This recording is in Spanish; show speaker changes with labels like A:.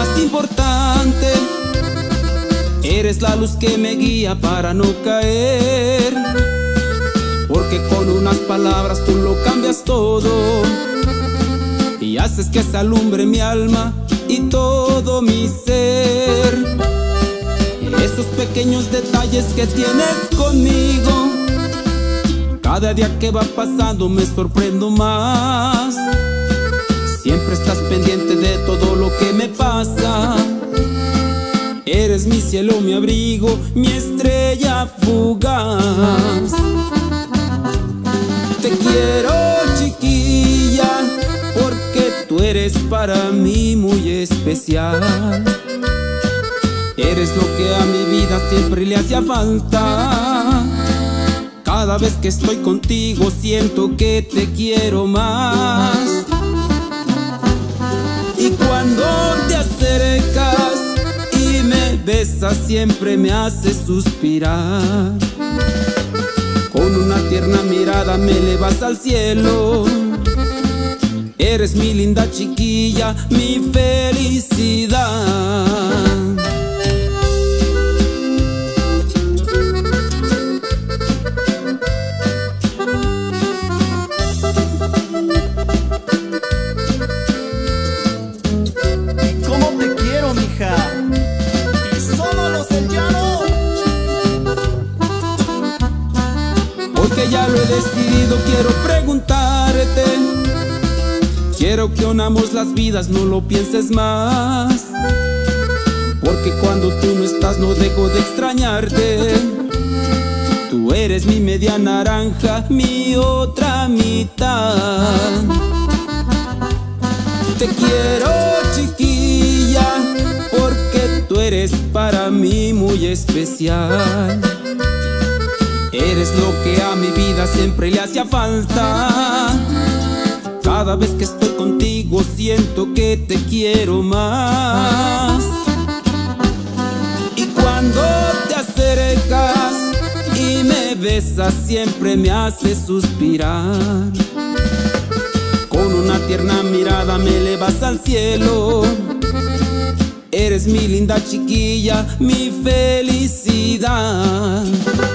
A: más importante. Eres la luz que me guía para no caer, porque con unas palabras tú lo cambias todo y haces que se alumbre mi alma y todo mi ser. Esos pequeños detalles que tienes conmigo, cada día que va pasando me sorprendo más. Siempre estás pendiente de todo lo que me pasa. Eres mi cielo, mi abrigo, mi estrella fugaz. Te quiero, chiquilla, porque tú eres para mí muy especial. Eres lo que a mi vida siempre le hacía falta. Cada vez que estoy contigo siento que te quiero más. Y cuando te acercas y me besas siempre me haces suspirar. Con una tierna mirada me elevas al cielo. Eres mi linda chiquilla, mi felicidad.
B: Y solo los del llano.
A: Porque ya lo he decidido, quiero preguntarte. Quiero que unamos las vidas, no lo pienses más. Porque cuando tú no estás no dejo de extrañarte. Tú eres mi media naranja, mi otra mitad. Te quiero, chiquilla, porque tú eres para mí muy especial. Eres lo que a mi vida siempre le hacía falta. Cada vez que estoy contigo siento que te quiero más. Y cuando te acercas y me besas siempre me haces suspirar. Con una tierna mirada me elevas al cielo. Eres mi linda chiquilla, mi felicidad.